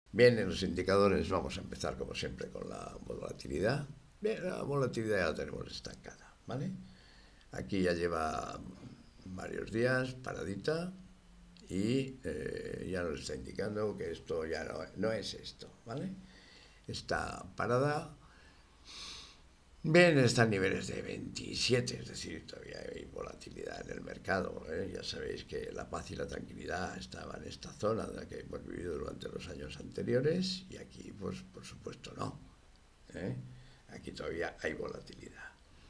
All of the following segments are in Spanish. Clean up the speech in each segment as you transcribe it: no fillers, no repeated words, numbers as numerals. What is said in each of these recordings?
Bien, en los indicadores vamos a empezar como siempre con la volatilidad. Bien, la volatilidad ya la tenemos estancada, ¿vale? Aquí ya lleva varios días paradita y ya nos está indicando que esto ya no es esto, ¿vale? Está parada. Bien, está a niveles de 27, es decir, todavía hay volatilidad en el mercado, ¿eh? Ya sabéis que la paz y la tranquilidad estaban en esta zona de la que hemos vivido durante los años anteriores y aquí, pues, por supuesto, no, ¿eh? Aquí todavía hay volatilidad.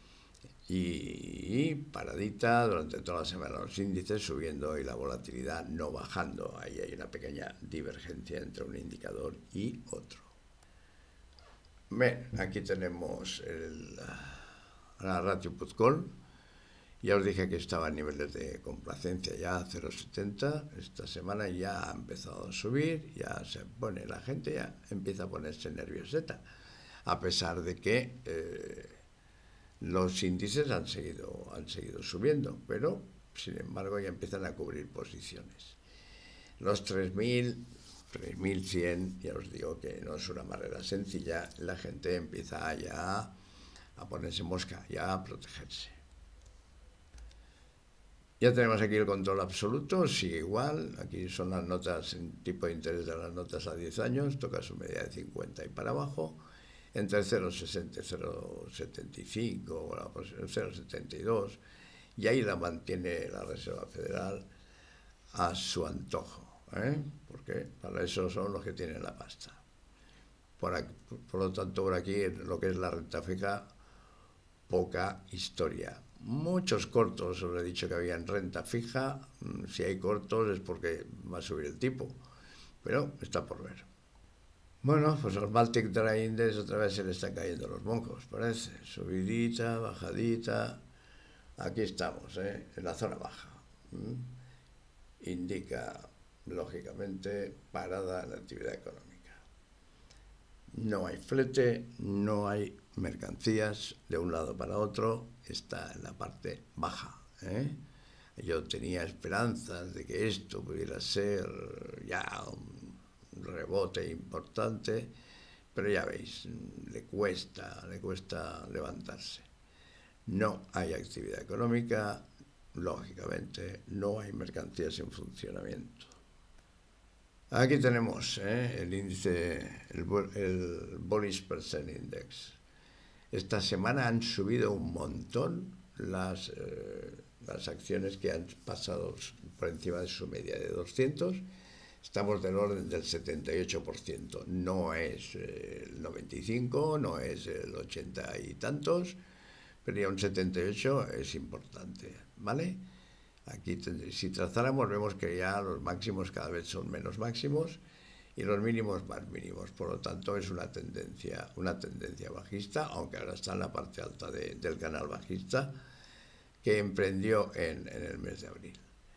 Y paradita durante toda la semana los índices subiendo y la volatilidad no bajando. Ahí hay una pequeña divergencia entre un indicador y otro. Bien, aquí tenemos la ratio put-call. Ya os dije que estaba a niveles de complacencia ya 0,70. Esta semana ya ha empezado a subir, ya se pone la gente, ya empieza a ponerse nervioseta. A pesar de que los índices han seguido subiendo, pero sin embargo ya empiezan a cubrir posiciones. Los 3.100, ya os digo que no es una manera sencilla, la gente empieza ya a ponerse mosca, ya a protegerse. Ya tenemos aquí el control absoluto, sigue igual, aquí son las notas, en tipo de interés de las notas a 10 años, toca su media de 50 y para abajo, entre 0,60 y 0,75, 0,72, y ahí la mantiene la Reserva Federal a su antojo, ¿eh? Porque para eso son los que tienen la pasta. Por lo tanto, por aquí, lo que es la renta fija, poca historia. Muchos cortos, os he dicho que había en renta fija. Si hay cortos es porque va a subir el tipo, pero está por ver. Bueno, pues al Baltic Dry Index otra vez se le están cayendo los moncos, parece. Subidita, bajadita. Aquí estamos, en la zona baja. Indica, lógicamente, parada en la actividad económica. No hay flete, no hay mercancías de un lado para otro, está en la parte baja, ¿eh? Yo tenía esperanzas de que esto pudiera ser ya un rebote importante, pero ya veis, le cuesta levantarse. No hay actividad económica, lógicamente no hay mercancías en funcionamiento. Aquí tenemos el índice, el Bullish Percent Index. Esta semana han subido un montón las acciones que han pasado por encima de su media de 200. Estamos del orden del 78%. No es el 95, no es el 80 y tantos, pero ya un 78 es importante, ¿vale? Aquí, si trazáramos, vemos que ya los máximos cada vez son menos máximos y los mínimos más mínimos. Por lo tanto, es una tendencia bajista, aunque ahora está en la parte alta del canal bajista que emprendió en el mes de abril.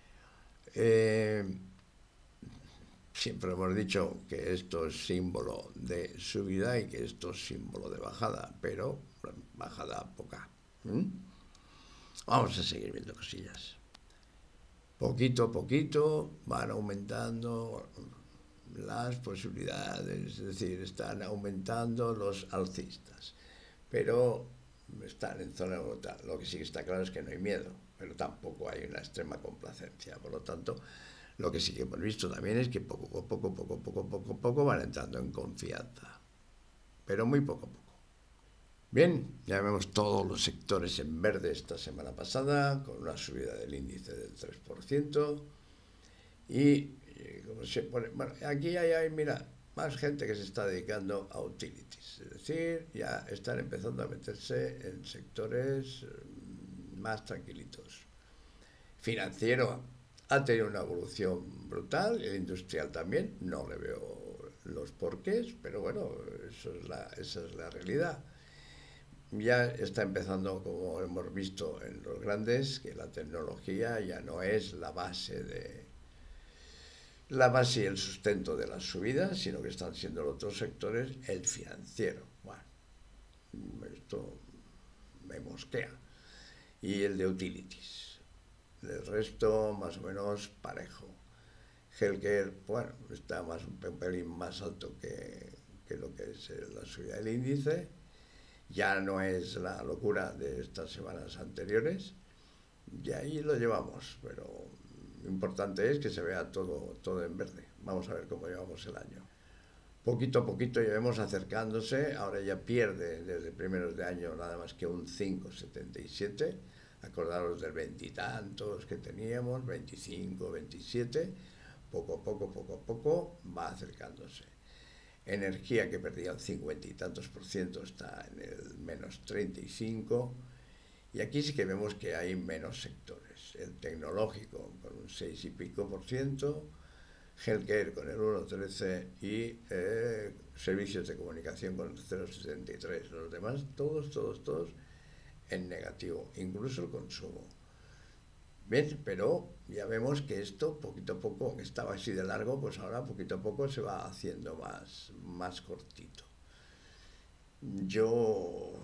Siempre hemos dicho que esto es símbolo de subida y que esto es símbolo de bajada, pero bajada poca. Vamos a seguir viendo cosillas. Poquito a poquito van aumentando las posibilidades, es decir, están aumentando los alcistas, pero están en zona neutral. Lo que sí que está claro es que no hay miedo, pero tampoco hay una extrema complacencia. Por lo tanto, lo que sí que hemos visto también es que poco a poco van entrando en confianza, pero muy poco a poco. Bien, ya vemos todos los sectores en verde esta semana pasada, con una subida del índice del 3%. Y como se pone, bueno, aquí hay, mira, más gente que se está dedicando a utilities. Es decir, ya están empezando a meterse en sectores más tranquilitos. Financiero ha tenido una evolución brutal, el industrial también, no le veo los porqués, pero bueno, esa es la realidad. Ya está empezando, como hemos visto en los grandes, que la tecnología ya no es la base y el sustento de las subidas, sino que están siendo los otros sectores el financiero. Bueno, esto me mosquea. Y el de utilities. El resto más o menos parejo. Healthcare, bueno, está un pelín más alto que lo que es la subida del índice. Ya no es la locura de estas semanas anteriores. Y ahí lo llevamos, pero lo importante es que se vea todo en verde. Vamos a ver cómo llevamos el año. Poquito a poquito llevamos acercándose, ahora ya pierde desde primeros de año nada más que un 5,77. Acordaros del veintitantos que teníamos, 25, 27. Poco a poco va acercándose. Energía, que perdía un 50 y tantos por ciento, está en el menos 35. Y aquí sí que vemos que hay menos sectores. El tecnológico con un 6 y pico por ciento, Healthcare con el 1,13 y servicios de comunicación con el 0,73. Los demás, todos en negativo, incluso el consumo. Bien, pero ya vemos que esto poquito a poco, que estaba así de largo, pues ahora poquito a poco se va haciendo más cortito. Yo,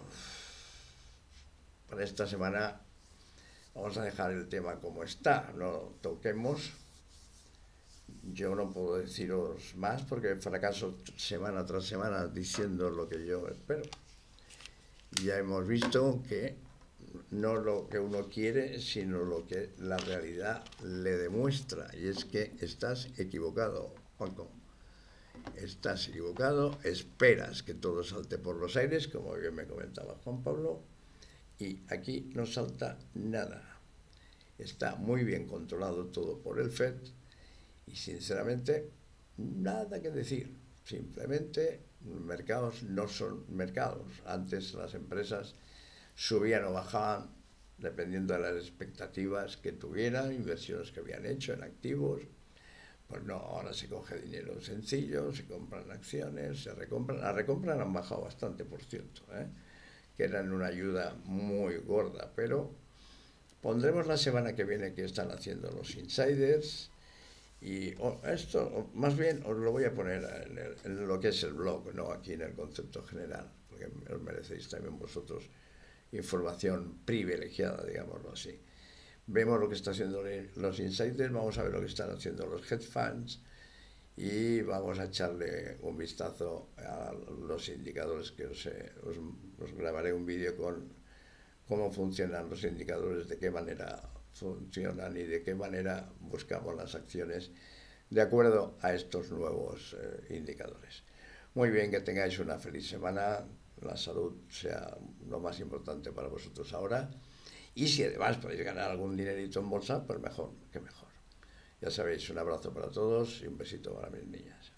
para esta semana, vamos a dejar el tema como está, no lo toquemos. Yo no puedo deciros más porque fracaso semana tras semana diciendo lo que yo espero. Ya hemos visto que no lo que uno quiere, sino lo que la realidad le demuestra. Y es que estás equivocado, Juanjo. Estás equivocado, esperas que todo salte por los aires, como bien me comentaba Juan Pablo, y aquí no salta nada. Está muy bien controlado todo por el FED y sinceramente nada que decir. Simplemente mercados no son mercados. Antes las empresas subían o bajaban dependiendo de las expectativas que tuvieran, inversiones que habían hecho en activos. Pues no, ahora se coge dinero sencillo, se compran acciones, se recompran. Las recompras han bajado bastante, por cierto, que eran una ayuda muy gorda, pero pondremos la semana que viene qué están haciendo los insiders. Y esto, más bien, os lo voy a poner en lo que es el blog, no aquí en el concepto general, porque os merecéis también vosotros información privilegiada, digámoslo así. Vemos lo que están haciendo los insiders, vamos a ver lo que están haciendo los hedge funds y vamos a echarle un vistazo a los indicadores que os grabaré un vídeo con cómo funcionan los indicadores, de qué manera funcionan y de qué manera buscamos las acciones de acuerdo a estos nuevos indicadores. Muy bien, que tengáis una feliz semana, la salud sea lo más importante para vosotros ahora y si además podéis ganar algún dinerito en bolsa, pues mejor que mejor. Ya sabéis, un abrazo para todos y un besito para mis niñas.